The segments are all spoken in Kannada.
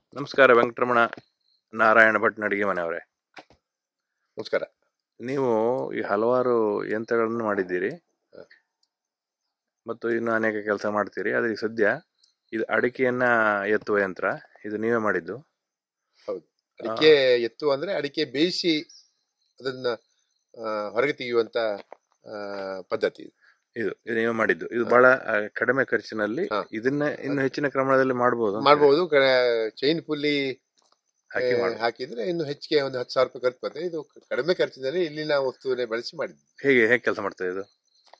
ನಮಸ್ಕಾರ ವೆಂಕಟರಮಣ ನಾರಾಯಣ ಭಟ್ ಅಡಿಗೆ ಮನೆಯವರೇ. ನಮಸ್ಕಾರ. ನೀವು ಈ ಹಲವಾರು ಯಂತ್ರಗಳನ್ನು ಮಾಡಿದ್ದೀರಿ ಮತ್ತು ಇನ್ನು ಅನೇಕ ಕೆಲಸ ಮಾಡ್ತೀರಿ. ಆದರೆ ಸದ್ಯ ಇದು ಅಡಿಕೆಯನ್ನ ಎತ್ತುವ ಯಂತ್ರ, ಇದು ನೀವೇ ಮಾಡಿದ್ದು? ಹೌದು, ಅಡಿಕೆ ಎತ್ತು ಅಂದ್ರೆ ಅಡಿಕೆ ಬೇಯಿಸಿ ಅದನ್ನ ಹೊರಗೆ ತೆಗೆಯುವಂತ ಪದ್ಧತಿ ಇದು ನೀವೇ ಮಾಡಿದ್ದು. ಇದು ಬಹಳ ಕಡಿಮೆ ಖರ್ಚಿನಲ್ಲಿ ಇದನ್ನ ಇನ್ನು ಹೆಚ್ಚಿನ ಪ್ರಮಾಣದಲ್ಲಿ ಮಾಡಬಹುದು. ಚೈನ್ ಪುಲ್ಲಿ ಹಾಕಿದ್ರೆ ಇನ್ನು ಹೆಚ್ಚಿಗೆ ಒಂದು 10,000 ರೂಪಾಯಿ ಖರ್ಚು ಬರ್ತದೆ. ಇದು ಕಡಿಮೆ ಖರ್ಚಿನಲ್ಲಿ ಇಲ್ಲಿನ ವಸ್ತುವನ್ನೇ ಬಳಸಿ ಮಾಡಿದ್ವಿ. ಹೇಗೆ ಕೆಲಸ ಮಾಡ್ತದೆ ಇದು?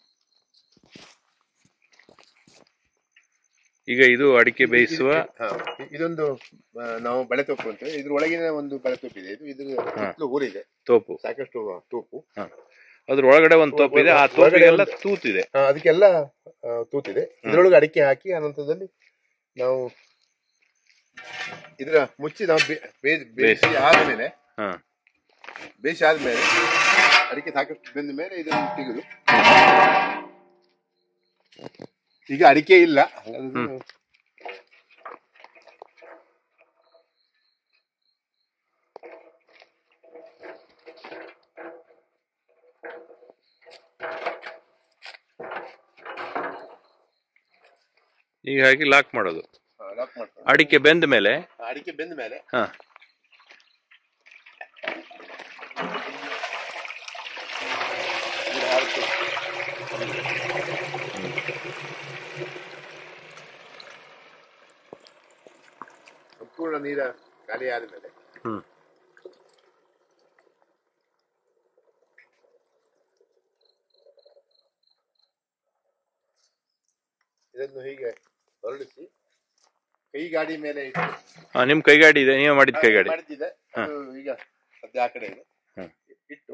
ಈಗ ಇದು ಅಡಿಕೆ ಬೇಯಿಸುವ ಇದೊಂದು ನಾವು ಬಳೆತೋಪು ಅಂತ, ಇದ್ರ ಒಳಗಿನ ಒಂದು ಬಳೆತೋಪು ಇದೆ. ಇದು ಊರಿದೆ ತೋಪು, ಸಾಕಷ್ಟು ತೋಪು. ಅದ್ರ ಒಳಗಡೆ ಒಂದು ತೋಪು ಇದೆ, ಆ ತೋಪಿಗೆಲ್ಲ ತೂತಿದೆ, ಅದಕ್ಕೆಲ್ಲ ತೂತಿದೆ. ಇದ್ರೊಳಗೆ ಅಡಿಕೆ ಹಾಕಿ ಅನಂತರದಲ್ಲಿ ನಾವು ಇದ್ರ ಮುಚ್ಚಿ ನಾವು ಬೇಯಿಸಿ ಆದ್ಮೇಲೆ ಅಡಿಕೆ ಸಾಕಷ್ಟು ಬೆಂದ ಮೇಲೆ ಇದನ್ನು ತೆಗೆದು, ಈಗ ಅಡಿಕೆ ಇಲ್ಲ, ಹೀಗಾಗಿ ಲಾಕ್ ಮಾಡೋದು. ಅಡಿಕೆ ಬೆಂದ ಮೇಲೆ ಸಂಪೂರ್ಣ ನೀರ ಖಾಲಿ ಆದ್ಮೇಲೆ ಇದನ್ನು ಹೀಗೆ ಹೊರಡಿಸಿ ಕೈ ಗಾಡಿ ಮೇಲೆ ಇಟ್ಟು, ನಿಮ್ ಕೈಗಾಡಿ ಇದೆ, ನೀವು ಮಾಡಿದ ಕೈಗಾಡಿ ಮಾಡಿದ್ದಿದೆ, ಈಗ ಸದ್ಯ ಆ ಕಡೆ ಇದೆ, ಇಟ್ಟು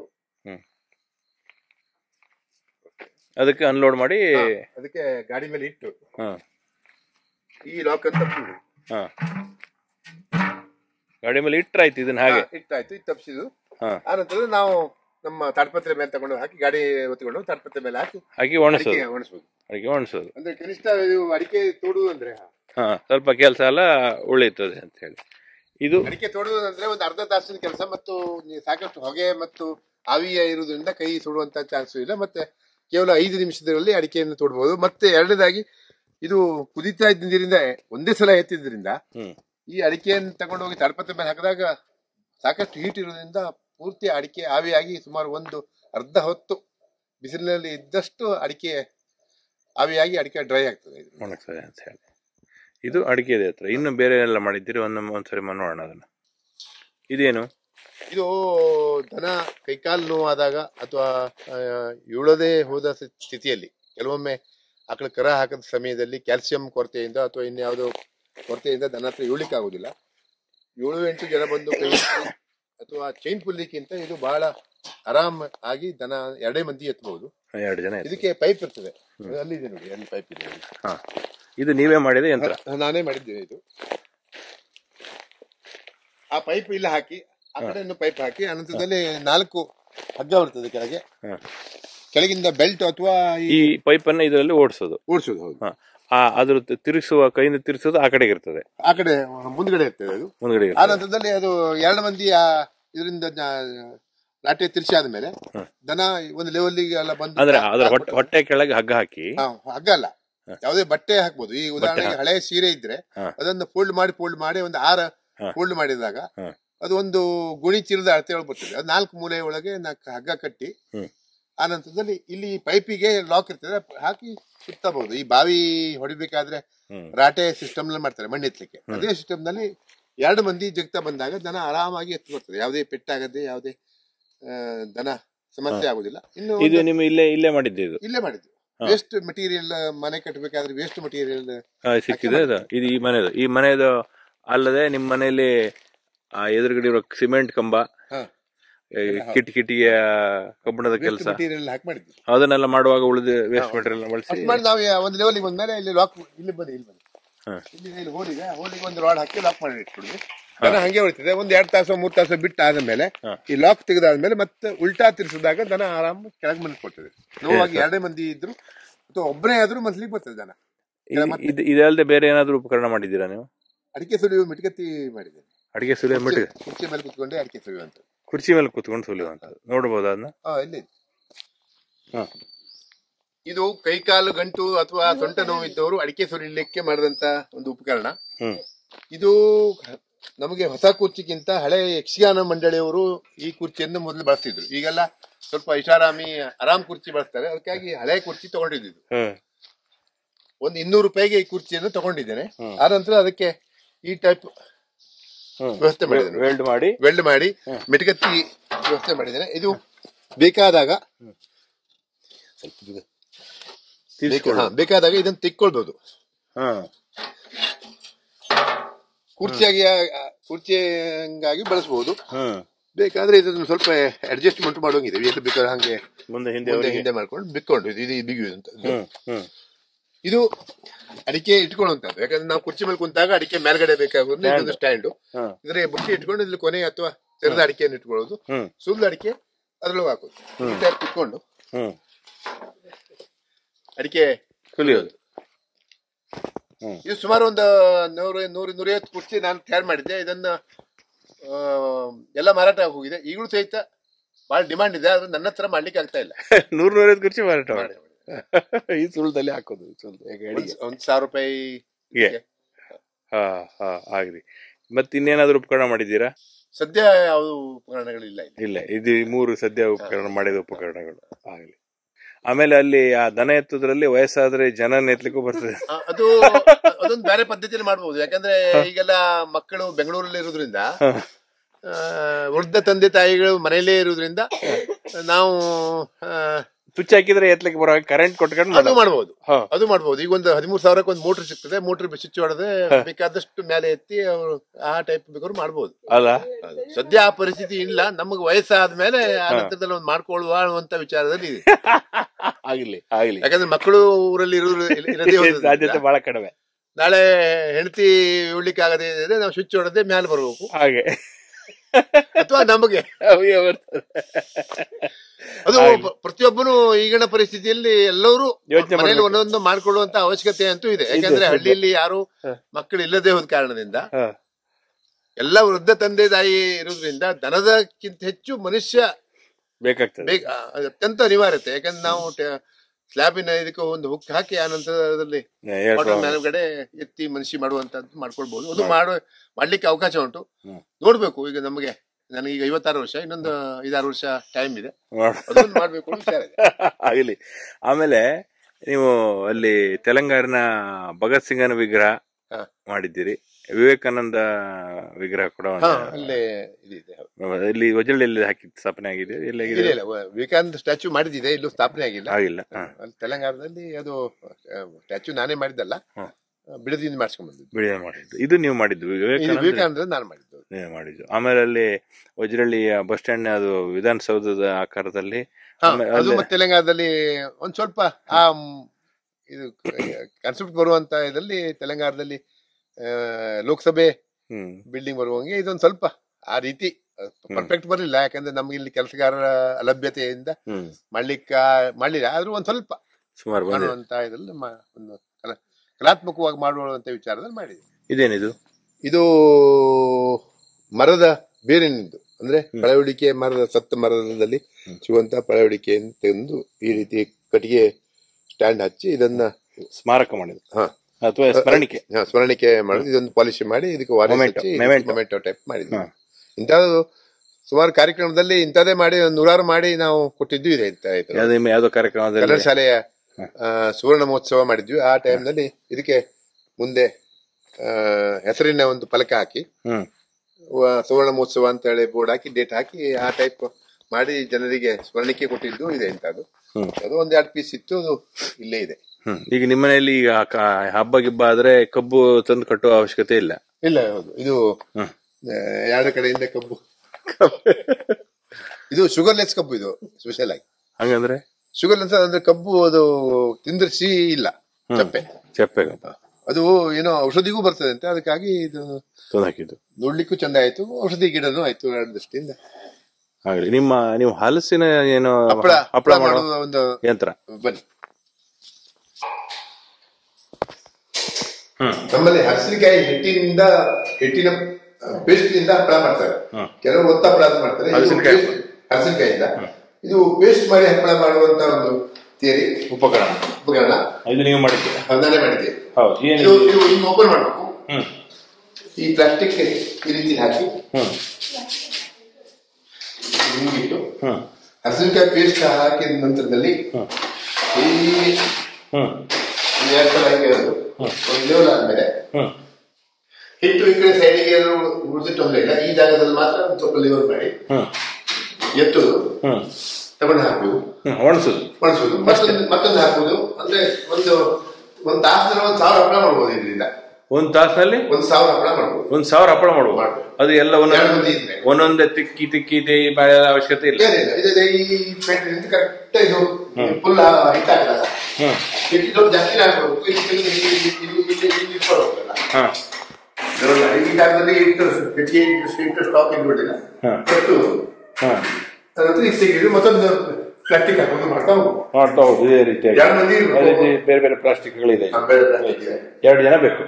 ಅದಕ್ಕೆ ಅನ್ಲೋಡ್ ಮಾಡಿ ಅದಕ್ಕೆ ಗಾಡಿ ಮೇಲೆ ಇಟ್ಟು ಈ ಲಾಕ್ ಅಂತ ಗಾಡಿ ಮೇಲೆ ಇಟ್ರಾಯ್ತು. ಇದನ್ನ ಹಾಗೆ ಇಟ್ಟಾಯ್ತು, ಇದು ತಪ್ಪಿಸಿದ್ದು. ಆನಂತರ ನಾವು ನಮ್ಮ ತಾಡ್ಪತ್ರೆ ಮೇಲೆ ತಗೊಂಡು ಹಾಕಿ, ಗಾಡಿ ಒತ್ತಿಕೊಂಡು ತಾಡ್ಪತ್ರೆ ಮೇಲೆ ಹಾಕಿ ಒಣಸೋದು. ಅಂದ್ರೆ ಕನಿಷ್ಠ ಇದು ಅಡಿಕೆ ತೋಡುವುದು ಅಂದ್ರೆ ಸ್ವಲ್ಪ ಕೆಲಸ ಎಲ್ಲ ಉಳಿತದೆ ಅಂತ ಹೇಳಿ. ಇದು ಅಡಿಕೆ ತೋಡುವುದು ಅಂದ್ರೆ ಒಂದು ಅರ್ಧ ತಾಸಿನ ಕೆಲಸ, ಮತ್ತು ಸಾಕಷ್ಟು ಹೊಗೆ ಮತ್ತು ಆವಿಯ ಇರುವುದರಿಂದ ಕೈ ಸುಡುವಂತ ಚಾನ್ಸ್ ಇಲ್ಲ. ಮತ್ತೆ ಕೇವಲ 5 ನಿಮಿಷದಲ್ಲಿ ಅಡಿಕೆಯನ್ನು ತೋಡಬಹುದು. ಮತ್ತೆ ಎರಡನೇದಾಗಿ ಇದು ಕುದಿತಾ ಇದ್ದ ನೀರಿಂದ ಒಂದೇ ಸಲ ಎತ್ತಿದ್ರಿಂದ ಈ ಅಡಿಕೆಯನ್ನು ತಗೊಂಡು ಹೋಗಿ ತಾಡ್ಪತ್ರೆ ಮೇಲೆ ಹಾಕಿದಾಗ ಸಾಕಷ್ಟು ಹೀಟ್ ಇರೋದ್ರಿಂದ ಪೂರ್ತಿ ಅಡಿಕೆ ಆವಿಯಾಗಿ ಸುಮಾರು ಒಂದು ಅರ್ಧ ಹೊತ್ತು ಬಿಸಿಲಿನಲ್ಲಿ ಇದ್ದಷ್ಟು ಅಡಿಕೆ ಆವಿಯಾಗಿ ಅಡಿಕೆ ಡ್ರೈ ಆಗ್ತದೆ ಅಂತ ಹೇಳಿ. ಇದು ಅಡಿಕೆ ಹತ್ರ. ಇನ್ನು ಬೇರೆ ಎಲ್ಲ ಮಾಡಿದ್ದೀರಿ? ಒಂದ್ಸರಿ ನೋಡೋಣ ಅದನ್ನ. ಇದೇನು? ಇದು ದನ ಕೈಕಾಲು ನೋವಾದಾಗ ಅಥವಾ ಇಳದೆ ಹೋದ ಸ್ಥಿತಿಯಲ್ಲಿ, ಕೆಲವೊಮ್ಮೆ ಆಕಳ ಕರ ಹಾಕದ ಸಮಯದಲ್ಲಿ ಕ್ಯಾಲ್ಸಿಯಂ ಕೊರತೆಯಿಂದ ಅಥವಾ ಇನ್ಯಾವುದೋ ಕೊರತೆಯಿಂದ ದನ ಹತ್ರ ಇಳಿಲಿಕ್ಕೆ ಆಗುದಿಲ್ಲ. 7-8 ಜನ ಬಂದು ಕೈ ಅಥವಾ ಚೈನ್ ಪುಲ್ಲಿಕ್ಕಿಂತ ಇದು ಬಹಳ ಆರಾಮ ಆಗಿ ದನ 2 ಮಂದಿ ಎತ್ತಬಹುದು. 2 ಜನ. ಇದಕ್ಕೆ ಪೈಪ್ ಇರ್ತದೆ, ಅಲ್ಲಿದೆ ನೋಡಿ, ಅಲ್ಲಿ ಪೈಪ್ ಇದೆ. ಇದು ನೀವೇ ಮಾಡಿದ ಯಂತ್ರ? ನಾನೇ ಮಾಡಿದ್ದೇನೆ. ಇದು ಆ ಪೈಪ್ ಇಲ್ಲ ಹಾಕಿ, ಆ ಕಡೆ ಪೈಪ್ ಹಾಕಿ, ಅನಂತರದಲ್ಲಿ 4 ಹಗ್ಗ ಬರ್ತದೆ ಕೆಳಗೆ, ಕೆಳಗಿಂದ ಬೆಲ್ಟ್ ಅಥವಾ ಈ ಪೈಪ್ ಅನ್ನ ಇದರಲ್ಲಿ ಓಡಿಸೋದು. ಹೌದು. ಅದ್ರ ತಿರುಗಿಸುವ ಕೈಯಿಂದ ತಿರುಗಿಸೋದು ಆ ಕಡೆಗೆ ಇರ್ತದೆ, ಆ ಕಡೆ ಮುಂದ್ಗಡೆ ಇರ್ತದೆ ಅದು ಮುಂದ್ಗಡೆ. ಆ ನಂತರದಲ್ಲಿ ಅದು 2 ಮಂದಿ ಇದರಿಂದ ನಾಟ್ಯ ತಿರ್ಸಿ ಆದ್ಮೇಲೆ ದನ ಒಂದು ಲೆವೆಲ್ಗೆ ಎಲ್ಲ ಬಂದು, ಅಂದ್ರೆ ಅದರ ಹೊಟ್ಟೆ ಕೆಳಗೆ ಹಗ್ಗ ಹಾಕಿ, ಹಗ್ಗ ಅಲ್ಲ, ಯಾವುದೇ ಬಟ್ಟೆ ಹಾಕ್ಬೋದು. ಈ ಉದಾಹರಣೆಗೆ ಹಳೆ ಸೀರೆ ಇದ್ರೆ ಅದನ್ನ ಫೋಲ್ಡ್ ಮಾಡಿ ಒಂದು 6 ಫೋಲ್ಡ್ ಮಾಡಿದಾಗ ಅದು ಒಂದು ಗುಣಿ ಚೀಲದ ಅಳತೆ ಒಳಗೆ ಬರ್ತದೆ. ಅದು 4 ಮೂಲೆ ಒಳಗೆ 4 ಹಗ್ಗ ಕಟ್ಟಿ, ಆ ನಂತರದಲ್ಲಿ ಇಲ್ಲಿ ಪೈಪಿಗೆ ಲಾಕ್ ಇರ್ತದೆ, ಹಾಕಿ ಸುತ್ತಬಹುದು. ಈ ಬಾವಿ ಹೊಡಿಬೇಕಾದ್ರೆ ರಾಟೆ ಸಿಸ್ಟಮ್ ನಲ್ಲಿ ಮಾಡ್ತಾರೆ ಮಣ್ಣು ಎತ್ತಲಿಕ್ಕೆ, ಅದೇ ಸಿಸ್ಟಮ್ ನಲ್ಲಿ 2 ಮಂದಿ ಜಗ್ತಾ ಬಂದಾಗ ದನ ಆರಾಮಾಗಿ ಎತ್ತು ಬರ್ತದೆ. ಯಾವುದೇ ಪೆಟ್ಟಾಗದೆ, ಯಾವುದೇ ದನ ಸಮಸ್ಯೆ ಆಗುದಿಲ್ಲ. ಇನ್ನು ಇದು ನಿಮ್ಮ ಇಲ್ಲೇ ಮಾಡಿದ್ದು? ಇಲ್ಲೇ ಮಾಡಿದ್ದು. ವೇಸ್ಟ್ ಮೆಟೀರಿಯಲ್, ಮನೆ ಕಟ್ಟಬೇಕಾದ್ರೆ ವೇಸ್ಟ್ ಮೆಟೀರಿಯಲ್ ಸಿಕ್ಕಿದೆ. ಇದು ಈ ಮನೆಯದು ಅಲ್ಲದೆ ನಿಮ್ಮ ಮನೆಯಲ್ಲಿ ಎದುರುಗಡೆ ಇರೋ ಸಿಮೆಂಟ್ ಕಂಬ, ಕಿಟಕಿಟಿಯ ಕಬ್ಬಣದ ಕೆಲಸ, ಅದನ್ನೆಲ್ಲ ಮಾಡುವಾಗ ಉಳಿದ ವೇಸ್ಟ್ ಮೆಟೀರಿಯಲ್ ಬಳಸಿ ನಾವು ಒಂದು ಲೆವೆಲ್ ಬಂದ್ಮೇಲೆ ಇಲ್ಲಿ ಲಾಕ್, ಇಲ್ಲಿ ಬನ್ನಿ ಇಲ್ಲಿ ಹೋಲಿಗೆ ಒಂದು ರಾಡ್ ಹಾಕಿ ಲಾಕ್ ಮಾಡಿ ಇಟ್ಬಿಡ್ವಿ. ದನ ಹಂಗೆ ಹೊಳಿತದೆ. ಒಂದು 2 ತಾಸು 3 ತಾಸು ಬಿಟ್ಟು ಆದ್ಮೇಲೆ ಈ ಲಾಕ್ ತೆಗೆದಾದ್ಮೇಲೆ ಮತ್ತೆ ಉಲ್ಟಾ ತಿರ್ಸಿದಾಗ ದನ ಆರಾಮ ಕೆಳಗೆ ಮನ್ಕೊಳ್ತದೆ. ನೋವಾಗಿ 2 ಮಂದಿ ಇದ್ರು ಅಥವಾ ಒಬ್ಬನೇ ಆದ್ರೂ ಮನ್ಸ್ಲಿಕ್ಕೆ ಬರ್ತದೆ ದನ. ಇದಲ್ಲದೆ ಬೇರೆ ಏನಾದ್ರು ಉಪಕರಣ ಮಾಡಿದ್ದೀರಾ ನೀವು? ಅಡಿಕೆ ಸುಲಿಯುವ ಮಿಟ್ಕತ್ತಿ ಮಾಡಿದ್ದೇನೆ. ಅಡಿಕೆ ಸುಲಿಯುವ ಮಿಟ್ಕ ಕುರ್ಚಿ ಮೇಲೆ ಕುತ್ಕೊಂಡೆ ಅಡಿಕೆ ಸುಲಿಯುವಂತ. ಕುರ್ಚಿ ಮೇಲೆ ಕುತ್ಕೊಂಡು ಸುಲಿಯುವಂಥದ್ದು ನೋಡ್ಬೋದಾ ಅದನ್ನ? ಇಲ್ಲಿ ಇದು ಕೈಕಾಲು ಗಂಟು ಅಥವಾ ಸೊಂಟ ನೋವಿದ್ದವರು ಅಡಿಕೆ ಸುಲಿಲಿಕ್ಕೆ ಮಾಡಿದಂತ ಒಂದು ಉಪಕರಣ. ಇದು ನಮಗೆ ಹೊಸ ಕುರ್ಚಿಗಿಂತ ಹಳೆ ಯಕ್ಷಗಾನ ಮಂಡಳಿಯವರು ಈ ಕುರ್ಚಿಯನ್ನು ಮೊದಲು ಬಳಸ್ತಿದ್ರು. ಈಗೆಲ್ಲ ಸ್ವಲ್ಪ ಐಷಾರಾಮಿ ಆರಾಮ್ ಕುರ್ಚಿ ಬಳಸ್ತಾರೆ. ಅದಕ್ಕಾಗಿ ಹಳೆ ಕುರ್ಚಿ ತಗೊಂಡಿದ್ದು. ಒಂದು 200 ರೂಪಾಯಿಗೆ ಈ ಕುರ್ಚಿಯನ್ನು ತಗೊಂಡಿದ್ದೇನೆ. ಆ ನಂತರ ಅದಕ್ಕೆ ಈ ಟೈಪ್ ವ್ಯವಸ್ಥೆ ಮಾಡಿದ್ದೇನೆ. ವೆಲ್ಡ್ ಮಾಡಿ ಮೆಟಗತ್ತಿ ವ್ಯವಸ್ಥೆ ಮಾಡಿದ್ದೇನೆ. ಇದು ಬೇಕಾದಾಗ ಇದನ್ನು ತಿಕ್ಕೊಳ್ಬಹುದು. ಕುರ್ಚಿಯಾಗಿ ಬಳಸಬಹುದು. ಬೇಕಾದ್ರೆ ಇದನ್ನು ಸ್ವಲ್ಪ ಅಡ್ಜಸ್ಟ್ಮೆಂಟ್ ಮಾಡುವಂಗಿದೆ. ಎಲ್ಲಿ ಬೇಕಾದ್ರೆ ಹಂಗೆ ಮುಂದೆ ಹಿಂದೆ ಮಾಡ್ಕೊಂಡು ಬಿಕ್ಕೊಂಡು ಇದು ಬಿಗಿಯುವಂತ. ಇದು ಅಡಿಕೆ ಇಟ್ಕೊಳ್ಳುವಂತದ್ದು. ಯಾಕಂದ್ರೆ ನಾವು ಕುರ್ಚಿ ಮೇಲೆ ಕುಂತಾಗ ಅಡಿಕೆ ಮೇಲ್ಗಡೆ ಬೇಕಾಗೋದು ಇದೊಂದು ಸ್ಟ್ಯಾಂಡ್. ಇದ್ರೆ ಬುಟ್ಟಿ ಇಟ್ಕೊಂಡು ಇಲ್ಲಿ ಕೊನೆ ಅಥವಾ ತೆರೆದ ಅಡಿಕೆಯನ್ನು ಇಟ್ಕೊಳ್ಳೋದು. ಸುಳ್ಳು ಅಡಿಕೆ ಅದ್ರೊಳಗೆ ಹಾಕೋದು. ಈ ಟೈಪ್ ಇಟ್ಕೊಂಡು ಅಡಿಕೆ ಸುಲಿಯೋದು. ಇದು ಸುಮಾರು ಒಂದು 100-150 ಕುರ್ಚಿ ನಾನು ತಯಾರು ಮಾಡಿದ್ದೆ. ಇದನ್ನ ಎಲ್ಲ ಮಾರಾಟ ಹೋಗಿದೆ. ಈಗಲೂ ಸಹಿತ ಬಹಳ ಡಿಮಾಂಡ್ ಇದೆ. ಆದ್ರೆ ನನ್ನ ಹತ್ರ ಮಾಡ್ಲಿಕ್ಕೆ ಆಗ್ತಾ ಇಲ್ಲ. 100-150 ಕುರ್ಚಿ ಮಾರಾಟ ಈ ಸುಳ್ದಲ್ಲಿ ಹಾಕೋದು. 1,000 ರೂಪಾಯಿ ಆಗ್ಲಿ. ಮತ್ತೆ ಇನ್ನೇನಾದ್ರೂ ಉಪಕರಣ ಮಾಡಿದ್ದೀರಾ? ಸದ್ಯ ಯಾವುದು ಉಪಕರಣಗಳಿಲ್ಲ. ಇಲ್ಲ, ಇದು 3 ಸದ್ಯ ಉಪಕರಣ ಮಾಡಿದ ಉಪಕರಣಗಳು ಆಗ್ಲಿ. ಆಮೇಲೆ ಅಲ್ಲಿ ಆ ದನ ಎತ್ತುದ್ರಲ್ಲಿ ವಯಸ್ಸಾದ್ರೆ ಜನ ಎತ್ತಲಿಕ್ಕೂ ಬರ್ತದೆ. ಅದೊಂದು ಬೇರೆ ಪದ್ಧತಿಯಲ್ಲಿ ಮಾಡಬಹುದು. ಯಾಕಂದ್ರೆ ಈಗೆಲ್ಲ ಮಕ್ಕಳು ಬೆಂಗಳೂರಲ್ಲಿ ಇರೋದ್ರಿಂದ, ವೃದ್ಧ ತಂದೆ ತಾಯಿಗಳು ಮನೆಯಲ್ಲೇ ಇರೋದ್ರಿಂದ ನಾವು ತುಚ್ಚ ಹಾಕಿದ್ರೆ ಎತ್ತಲಿಕ್ಕೆ ಬರೋ ಕರೆಂಟ್ ಕೊಟ್ಕೊಂಡು ಅದು ಮಾಡಬಹುದು. ಈಗ ಒಂದು 13,000ಕ್ಕೆ ಒಂದು ಮೋಟರ್ ಸಿಗ್ತದೆ. ಮೋಟರ್ ಸ್ವಿಚ್ ಹೊಡೆದ್ರೆ ಬೇಕಾದಷ್ಟು ಮೇಲೆ ಎತ್ತಿ ಅವರು ಆ ಟೈಪ್ ಬೇಕಾದ್ರು ಮಾಡಬಹುದು ಅಲ್ಲ. ಸದ್ಯ ಆ ಪರಿಸ್ಥಿತಿ ಇಲ್ಲ. ನಮಗೆ ವಯಸ್ಸಾದ್ಮೇಲೆ ಆ ನಂತರದಲ್ಲಿ ಒಂದು ಮಾಡ್ಕೊಳ್ಳುವ ಅಂತ ವಿಚಾರದಲ್ಲಿ ಇದೆ. ಆಗ್ಲಿ. ಯಾಕಂದ್ರೆ ಮಕ್ಕಳು ಊರಲ್ಲಿ ಸಾಧ್ಯತೆ ಬಹಳ ಕಡಿಮೆ. ನಾಳೆ ಹೆಂಡತಿ ಉಳ್ಲಿಕ್ಕೆ ಆಗದೆ ಇದ್ರೆ ನಾವು ಸ್ವಿಚ್ ಹೊಡೆದೇ ಮೇಲೆ ಬರ್ಬೇಕು ಹಾಗೆ, ಅಥವಾ ನಮಗೆ ಅದು ಪ್ರತಿಯೊಬ್ಬನು ಈಗಿನ ಪರಿಸ್ಥಿತಿಯಲ್ಲಿ ಎಲ್ಲರೂ ಮನೆಯಲ್ಲಿ ಒಂದೊಂದು ಮಾಡ್ಕೊಳ್ಳುವಂತ ಅವಶ್ಯಕತೆ ಅಂತೂ ಇದೆ. ಯಾಕಂದ್ರೆ ಹಳ್ಳಿಯಲ್ಲಿ ಯಾರು ಮಕ್ಕಳು ಇಲ್ಲದೆ ಹೋದ ಕಾರಣದಿಂದ ಎಲ್ಲ ವೃದ್ಧ ತಂದೆ ತಾಯಿ ಇರೋದ್ರಿಂದ ದನದಕ್ಕಿಂತ ಹೆಚ್ಚು ಮನುಷ್ಯ ಬೇಕಾಗ್ತದೆ, ಅತ್ಯಂತ ಅನಿವಾರ್ಯತೆ. ಯಾಕಂದ್ರೆ ನಾವು ಸ್ಲ್ಯಾಬಿನ ಇದಕ್ಕೆ ಒಂದು ಹುಕ್ ಹಾಕಿ ಆ ನಂತರದಲ್ಲಿ ಮೇಲ್ಗಡೆ ಎತ್ತಿ ಮನುಷ್ಯ ಮಾಡುವಂತದ್ದು ಮಾಡ್ಕೊಳ್ಬಹುದು. ಅದು ಮಾಡ್ಲಿಕ್ಕೆ ಅವಕಾಶ ಉಂಟು. ನೋಡ್ಬೇಕು. ಈಗ ನನಗೀಗ 56 ವರ್ಷ, ಇನ್ನೊಂದು 5-6 ವರ್ಷ ಟೈಮ್ ಇದೆ. ಅದನ್ನು ಮಾಡ್ಬೇಕು ವಿಚಾರ ಇದೆ. ಆಗಲಿ. ಆಮೇಲೆ ನೀವು ಅಲ್ಲಿ ತೆಲಂಗಾಣ ಭಗತ್ ಸಿಂಗನ ವಿಗ್ರಹ ಮಾಡಿದ್ದೀರಿ, ವಿವೇಕಾನಂದ ವಿಗ್ರಹ ಕೂಡ ಇಲ್ಲಿ ವಜ್ರಳ್ಳಿಯಲ್ಲಿ ಹಾಕಿ ಸ್ಥಾಪನೆ ಆಗಿದೆ. ವಿವೇಕಾನಂದ ಸ್ಟ್ಯಾಚ್ಯೂ ಮಾಡಿದ್ದಿದೆ, ಇಲ್ಲೂ ಸ್ಥಾಪನೆ ಆಗಿಲ್ಲ. ತೆಲಂಗಾಣದಲ್ಲಿ ಅದು ಸ್ಟ್ಯಾಚ್ಯೂ ನಾನೇ ಮಾಡಿದ್ದಲ್ಲ, ಬಿಡದಿಂದ ಮಾಡಿದ್ದು. ಇದು ನೀವು ಮಾಡಿದ್ದು? ವಿವೇಕಾನಂದ ನಾನು ಮಾಡಿದ್ದು. ಆಮೇಲೆ ಅಲ್ಲಿ ವಜ್ರಳ್ಳಿಯ ಬಸ್ ಸ್ಟ್ಯಾಂಡ್, ಅದು ವಿಧಾನಸೌಧದ ಆಕಾರದಲ್ಲಿ. ತೆಲಂಗಾಣದಲ್ಲಿ ಒಂದ್ ಸ್ವಲ್ಪ ಆ ಇದು ಕಾನ್ಸೆಪ್ಟ್ ಬರುವಂತ ಇದರಲ್ಲಿ ತೆಲಂಗಾಣದಲ್ಲಿ ಲೋಕಸಭೆ ಬಿಲ್ಡಿಂಗ್ ಬರುವಂಗೆ ಇದೊಂದು ಸ್ವಲ್ಪ ಆ ರೀತಿ ಪರ್ಫೆಕ್ಟ್ ಬರಲಿಲ್ಲ. ಯಾಕಂದ್ರೆ ನಮ್ಗೆ ಇಲ್ಲಿ ಕೆಲಸಗಾರರ ಅಲಭ್ಯತೆಯಿಂದ ಮಾಡ್ಲಿಲ್ಲ. ಆದ್ರೂ ಒಂದ್ ಸ್ವಲ್ಪ ಸುಮಾರು ಮಾಡುವಂತ ಇದರಲ್ಲಿ ಒಂದು ಕಲಾತ್ಮಕವಾಗಿ ಮಾಡುವಂತ ವಿಚಾರದಲ್ಲಿ ಮಾಡಿದೆ. ಇದೇನಿದು? ಇದು ಮರದ ಬೇರಿನಿಂದು, ಅಂದ್ರೆ ಪಳೆಯುಳಿಕೆ ಮರದ, ಸತ್ತ ಮರದಲ್ಲಿ ಸಿಗುವಂತ ಪಳೆಯುಳಿಕೆಯನ್ನು ತಂದು ಈ ರೀತಿ ಕಟ್ಟಿಗೆ ಸ್ಟ್ಯಾಂಡ್ ಹಚ್ಚಿ ಇದನ್ನ ಸ್ಮಾರಕ ಮಾಡಿದ್ರು ಅಥವಾ ಸ್ಮರಣಿಕೆ ಮಾಡಿದ್ರು. ಇದೊಂದು ಪಾಲಿಶ್ ಮಾಡಿ ಇದಕ್ಕೆ ಮೊಮೆಂಟೋ ಟೈಪ್ ಮಾಡಿದ್ವಿ. ಇಂಥದ್ದು ಸುಮಾರು ಕಾರ್ಯಕ್ರಮದಲ್ಲಿ ಇಂಥದೇ ಮಾಡಿ 100 ಮಾಡಿ ನಾವು ಕೊಟ್ಟಿದ್ದು ಇದೆ. ಯಾವ್ದೋ ಕಾರ್ಯಕ್ರಮದಲ್ಲಿ ಕನ್ನಡ ಶಾಲೆಯ ಸುವರ್ಣ ಮಹೋತ್ಸವ ಮಾಡಿದ್ವಿ. ಆ ಟೈಮ್ನಲ್ಲಿ ಇದಕ್ಕೆ ಮುಂದೆ ಹೆಸರಿನ ಒಂದು ಫಲಕ ಹಾಕಿ ಸುವರ್ಣ ಮಹೋತ್ಸವ ಅಂತ ಹೇಳಿ ಬೋರ್ಡ್ ಹಾಕಿ ಡೇಟ್ ಹಾಕಿ ಆ ಟೈಪ್ ಮಾಡಿ ಜನರಿಗೆ ಸ್ಮರಣಿಕೆ ಕೊಟ್ಟಿದ್ದು ಇದೆ. ಇಂಥದ್ದು ಅದು 1-2 ಪೀಸ್ ಇತ್ತು, ಅದು ಇಲ್ಲೇ ಇದೆ. ಈಗ ನಿಮ್ಮ ಮನೆಯಲ್ಲಿ ಈಗ ಹಬ್ಬ ಗಿಬ್ಬ ಆದ್ರೆ ಕಬ್ಬು ತಂದು ಕಟ್ಟುವ ಅವಶ್ಯಕತೆ ಇಲ್ಲ? ಹೌದು. ಇದು 2 ಕಡೆಯಿಂದ ಕಬ್ಬು. ಇದು ಶುಗರ್ಲೆಸ್ ಕಬ್ಬು. ಇದು ಸ್ಪೆಷಲ್ ಆಗಿ. ಹಂಗಂದ್ರೆ ಶುಗರ್ಲೆಸ್ ಅಂದ್ರೆ ಕಬ್ಬು ಅದು ತಿಂದ್ರೆ ಸಿಹಿ ಇಲ್ಲ, ಚಪ್ಪೆ ಅದು ಏನೋ ಔಷಧಿಗೂ ಬರ್ತದೆ ಅಂತ. ಅದಕ್ಕಾಗಿ ಇದು ಹಾಕಿದ್ದು ನೋಡ್ಲಿಕ್ಕೂ ಚಂದ ಆಯ್ತು, ಔಷಧಿ ಗಿಡನೂ ಆಯ್ತು 2 ದೃಷ್ಟಿಯಿಂದ. ಹಾಗೆ ನೀವು ಹಲಸಿನ ಏನೋ ಹಪ್ಪಳ ಮಾಡುವ ಒಂದು ಯಂತ್ರ. ಬನ್ನಿ. ನಮ್ಮಲ್ಲಿ ಹಸಿನಕಾಯಿ ಹಿಟ್ಟಿನ ಪೇಸ್ಟ್ ನಿಂದ ಹಪ್ಪಳ ಮಾಡ್ತಾರೆ, ಕೆಲವು ಒತ್ತ ಹಪ್ಪಳ ಮಾಡ್ತಾರೆ ಹಸಿನಕಾಯಿಂದ. ಇದು ಪೇಸ್ಟ್ ಮಾಡಿ ಹಪ್ಪಳ ಮಾಡುವಂತ ಒಂದು ಥಿಯರಿ ಉಪಕರಣ ಇದು ನೀವು ಮಾಡಿದ್ದೀರಾ? ನಾನೇ ಮಾಡಿದ್ದೆ. ಇದು ಓಪನ್ ಮಾಡ್ಬೇಕು, ಈ ಪ್ಲಾಸ್ಟಿಕ್ ಈ ರೀತಿ ಹಾಕಿ ಹಿಂಗಿಟ್ಟು ಹಸಿನಕಾಯಿ ಪೇಸ್ಟ್ ಹಾಕಿದ ನಂತರದಲ್ಲಿ ಈ ಒಂದು ಲೆವೆಲ್ ಆದ್ಮೇಲೆ ಹಿಟ್ಟು ಈ ಕಡೆ ಸೈಡಿಗೆ ಉಳಿದು ತೊಂದರೆ ಇಲ್ಲ, ಈ ಜಾಗದಲ್ಲಿ ಮಾತ್ರ ಒಂದು ಸ್ವಲ್ಪ ಲೆವೆಲ್ ಮಾಡಿ ಎತ್ತುದು, ತಗೊಂಡು ಹಾಕುದು, ಒಣಸುದು, ಮತ್ತೊಂದು ಹಾಕುದು. ಅಂದ್ರೆ ಒಂದು ತಾಸಿನಲ್ಲಿ 1000 ಹಪ್ಪಳ ಮಾಡ್ಬೋದು ಇದರಿಂದ. ಒಂದು ತಾಸಿನಲ್ಲಿ 1000 ಹಪ್ಪಳ ಮಾಡ್ಬೋದು. 1000 ಹಪ್ಪಳ ಮಾಡ್ಬೋದು. ಅದು ಎಲ್ಲ ಒಂದೊಂದೇ ತಿಕ್ಕಿ ಬೆಳೆದ ಅವಶ್ಯಕತೆ ಇಲ್ಲ. ಈ ಪೇಂಟ್ ಕರೆಕ್ಟ್ ಇದು ಫುಲ್ ಹಿಟ್ಟಾಗಲ್ಲ, ಹಿಟ್ಟು ಜಾಸ್ತಿ ಹಾಕ್ಬೇಕು. ಈ ಜಾಗದಲ್ಲಿ ಇಟ್ಟು ಸ್ಟಾಕ್ ಇಟ್ಬಿಟ್ಟಿಲ್ಲ, ಮತ್ತೊಂದು ಪ್ಲಾಸ್ಟಿಕ್ ಹಾಕೋದು ಮಾಡ್ತಾ ಹೋಗುದು. ಇದೇ ರೀತಿ ಬೇರೆ ಬೇರೆ ಪ್ಲಾಸ್ಟಿಕ್ಗಳಿದೆ. 2 ಜನ ಬೇಕು.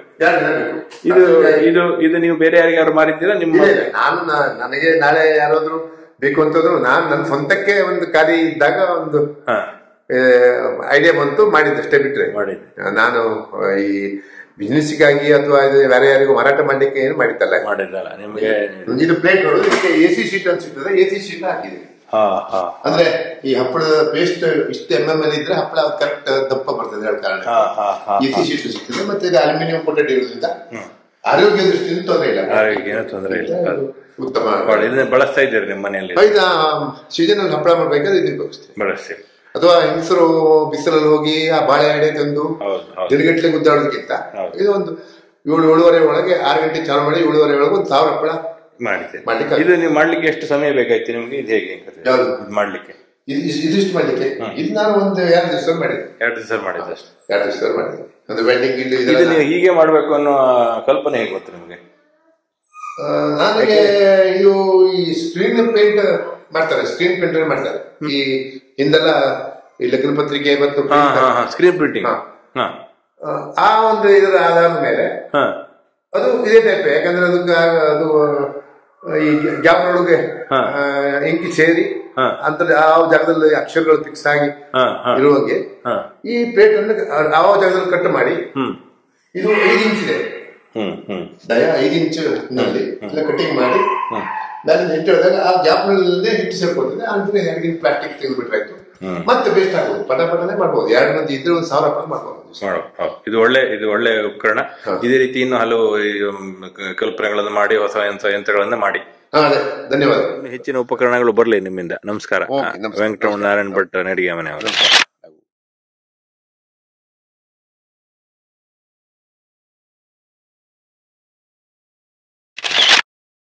ಇದು ನೀವು ಬೇರೆ ಯಾರಿಗಾರು ಮಾರಿದ್ದೀರಾ? ನಿಮ್ಮ ನನಗೆ ನಾಳೆ ಯಾರಾದ್ರೂ ಬೇಕು ಅಂತಂದ್ರು ನಾನು ನನ್ನ ಸ್ವಂತಕ್ಕೆ ಒಂದು ಕಾರ್ಯ ಇದ್ದಾಗ ಒಂದು ಐಡಿಯಾ ಬಂತು, ಮಾಡಿದ್ದಷ್ಟೇ ಬಿಟ್ರೆ ನಾನು ಈ ಬಿಸ್ನೆಸ್ಗಾಗಿ ಅಥವಾ ಬೇರೆ ಯಾರಿಗೂ ಮಾರಾಟ ಮಾಡ್ಲಿಕ್ಕೆ ಏನು ಮಾಡಿದ್ದಲ್ಲ. ನಿಮಗೆ ಇದು ಪ್ಲೇಟ್ ನೋಡೋದು, ಇದಕ್ಕೆ AC ಶೀಟ್ ಅಂತ ಸಿಗ್ತದೆ, AC ಶೀಟ್ ಹಾಕಿದೆ. ಅಂದ್ರೆ ಈ ಹಪ್ಪಳದ ಪೇಸ್ಟ್ ಇಷ್ಟು MML ಇದ್ರೆ ಹಪ್ಪಳ ಕರೆಕ್ಟ್ ದಪ್ಪ ಬರ್ತದೆ ಹೇಳ ಕಾರಣ AC ಶೀಟ್ ಸಿಗ್ತದೆ. ಮತ್ತೆ ಇದು ಅಲ್ಯೂಮಿನಿಯಂ ಕೋಟೆಡ್ ಇರೋದ್ರಿಂದ ಆರೋಗ್ಯ ದೃಷ್ಟಿಯಿಂದ ತೊಂದರೆ ಇಲ್ಲ, ಉತ್ತಮ. ಬಳಸ್ತಾ ಇದ್ದೀರಿ ನಿಮ್ಮ ಮನೆಯಲ್ಲಿ? ಸೀಸನ್ ಅಲ್ಲಿ ಹಪ್ಪಳ ಮಾಡ್ಬೇಕಾದ್ರೆ ಇದು ಬಳಸ್ತೀವಿ. ಅಥವಾ ಹೆಂಗಸರು ಬಿಸಿಲಲ್ಲಿ ಹೋಗಿ ಆ ಬಾಳೆ ಎಡೆ ತಂದು ದಿನಗಟ್ಟಲೆ ಗುದ್ದಾಡೋದಕ್ಕಿಂತ ಇದು ಒಂದು 7-7:30 ಒಳಗೆ 6 ಗಂಟೆ ಚಾಲು ಮಾಡಿ 7:30 ಒಳಗೆ 1000 ಹಪ್ಪಳ ಮಾಡ್ಲಿಕ್ಕೆ. ಇದು ನೀವು ಮಾಡ್ಲಿಕ್ಕೆ ಎಷ್ಟು ಸಮಯ ಬೇಕಾಯ್ತು ನಿಮ್ಗೆ? ಇದು ಹೇಗೆ ಮಾಡ್ಲಿಕ್ಕೆ? ಇದಿಷ್ಟು ಮಾಡ್ಲಿಕ್ಕೆ ಇದು ನಾನು ಒಂದು 2 ದಿವಸ ಮಾಡಿದ್ದೆ. 2 ದಿವಸ ಮಾಡಿದ್ದೆ ಅಷ್ಟೇ. 2 ದಿವಸ ಮಾಡಿದ್ದೆ. ಒಂದು ವೆಲ್ಡಿಂಗ್ ಇದು ನೀವು ಹೀಗೆ ಮಾಡ್ಬೇಕು ಅನ್ನೋ ಕಲ್ಪನೆ ಹೇಗೆ ಗೊತ್ತು ನಿಮ್ಗೆ? ನನಗೆ ಇದು ಈ ಸ್ಕ್ರೀನ್ ಪೇಂಟ್ ಮಾಡ್ತಾರೆ, ಸ್ಕ್ರೀನ್ ಪೇಂಟರ್ ಮಾಡ್ತಾರೆ. ಈ ಹಿಂದೆಲ್ಲ ಈ ಲಗ್ನ ಪತ್ರಿಕೆ ಮತ್ತು ಸ್ಕ್ರೀನ್ ಪ್ರಿಂಟಿಂಗ್ ಆ ಒಂದು ಇದರ ಆಧಾರದ ಮೇಲೆ ಅದು ಇದೇ ಟೈಪ್. ಯಾಕಂದ್ರೆ ಅದು ಈ ಗ್ಯಾಪ್ ಒಳಗೆ ಇಂಕಿ ಸೇರಿ ಅಂತ ಆ ಜಾಗದಲ್ಲಿ ಅಕ್ಷರಗಳು ಫಿಕ್ಸ್ ಆಗಿ ಇರುವಾಗೆ ಈ ಪ್ಲೇಟ್ ಅನ್ನು ಆ ಜಾಗದಲ್ಲಿ ಕಟ್ ಮಾಡಿ, ಇದು 5 ಇಂಚ್ ಇದೆ ದಯ, 5 ಇಂಚ್ ನಲ್ಲಿ ಕಟಿಂಗ್ ಮಾಡಿ ನಾನು ಹಿಟ್ಟು ಹೇಳಿದಾಗ ಆ ಗ್ಯಾಪ್ ನಲ್ಲಿ ಹಿಟ್ಟು ಸೇರ್ಕೊಳ್ತದೆ. ಅಂದ್ರೆ 2 ಇಂಚ್ ಪ್ಲಾಸ್ಟಿಕ್ ತೆಗೆದ್ಬಿಟ್ರಾಯ್ತು, ಮತ್ತೆ ಬೇಸ್ಟ್ ಆಗ್ಬೋದು, ಪಟಪಟನೆ ಮಾಡ್ಬೋದು. 2 ಮಂದಿ ಇದ್ರೆ 1000 ರೂಪಾಯಿ ಮಾಡ್ಬೋದು. ಇದು ಒಳ್ಳೆ ಉಪಕರಣ. ಇದೇ ರೀತಿ ಇನ್ನು ಹಲವು ಕಲ್ಪನೆಗಳನ್ನು ಮಾಡಿ ಹೊಸ ಯಂತ್ರಗಳನ್ನ ಮಾಡಿ. ಧನ್ಯವಾದ. ಹೆಚ್ಚಿನ ಉಪಕರಣಗಳು ಬರಲಿ ನಿಮ್ಮಿಂದ. ನಮಸ್ಕಾರ. ವೆಂಕಟರಮಣ ನಾರಾಯಣ್ ಭಟ್, ನಡಿಗೆ ಮನೆಯವರು.